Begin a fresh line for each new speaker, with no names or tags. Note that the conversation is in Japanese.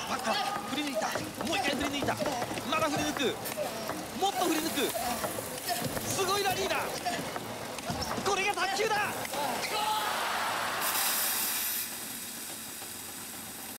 バッカ振り抜いた、もう一回振り抜いた、まだ振り抜く、